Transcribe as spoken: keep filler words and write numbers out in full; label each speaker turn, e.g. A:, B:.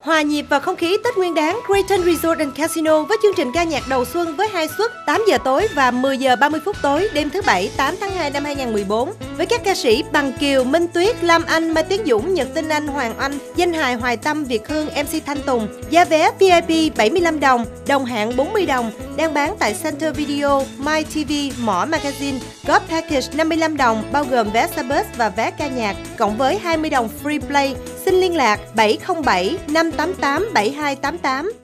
A: Hòa nhịp vào không khí Tết Nguyên đán, Creighton Resort and Casino với chương trình ca nhạc đầu xuân với hai suất tám giờ tối và mười giờ ba mươi phút tối đêm thứ Bảy tám tháng hai năm hai nghìn không trăm mười bốn với các ca sĩ Bằng Kiều, Minh Tuyết, Lam Anh, Mai Tiến Dũng, Nhật Tinh Anh, Hoàng Anh, Danh Hài, Hoài Tâm, Việt Hương, em xê Thanh Tùng. Giá vé vi ai pi bảy mươi lăm đồng, đồng hạng bốn mươi đồng, đang bán tại Center Video, My ti vi, Mỏ Magazine. God Package năm mươi lăm đồng, bao gồm vé xe bus và vé ca nhạc, cộng với hai mươi đồng free play. Xin liên lạc bảy không bảy năm tám tám bảy hai tám tám.